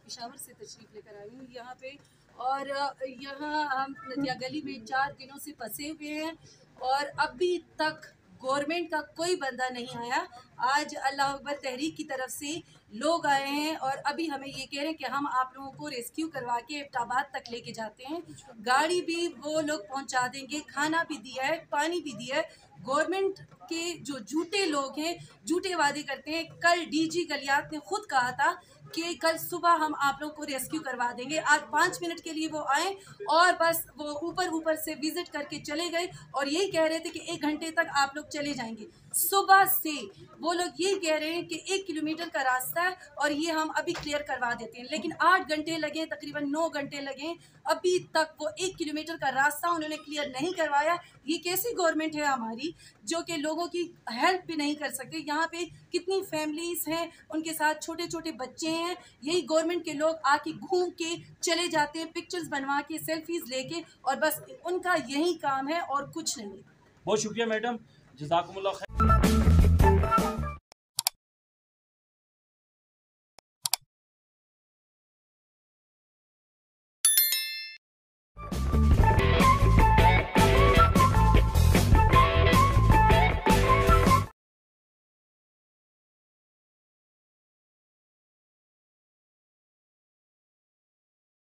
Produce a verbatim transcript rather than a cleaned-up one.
पेशावर से तशरीफ़ लेकर आई हूँ यहाँ पे। और यहाँ हम नदिया गली में चार दिनों से फंसे हुए हैं और अभी तक गवर्नमेंट का कोई बंदा नहीं आया। आज अल्लाह अकबर तहरीक की तरफ से लोग आए हैं और अभी हमें ये कह रहे हैं कि हम आप लोगों को रेस्क्यू करवा के एबटाबाद तक लेके जाते हैं। गाड़ी भी वो लोग पहुंचा देंगे, खाना भी दिया है, पानी भी दिया है। गवर्नमेंट के जो झूठे लोग हैं, झूठे वादे करते हैं। कल डीजी गलियात ने खुद कहा था कि कल सुबह हम आप लोगों को रेस्क्यू करवा देंगे। आज पाँच मिनट के लिए वो आए और बस वो ऊपर ऊपर से विजिट करके चले गए और यही कह रहे थे कि एक घंटे तक आप लोग चले जाएंगे। सुबह से वो लोग ये कह रहे हैं कि एक किलोमीटर का रास्ता है और ये हम अभी क्लियर करवा देते हैं, लेकिन आठ घंटे लगे, तकरीबन नौ घंटे लगे, अभी तक वो एक किलोमीटर का रास्ता उन्होंने क्लियर नहीं करवाया। ये कैसी गवर्नमेंट है हमारी जो कि लोगों की हेल्प भी नहीं कर सकते। यहाँ पे कितनी फैमिलीज हैं, उनके साथ छोटे छोटे बच्चे हैं। यही गवर्नमेंट के लोग आके घूम के चले जाते हैं, पिक्चर्स बनवा के, सेल्फीज लेके, और बस उनका यही काम है और कुछ नहीं। बहुत शुक्रिया मैडम, जज़ाकुमुल्लाह खैर।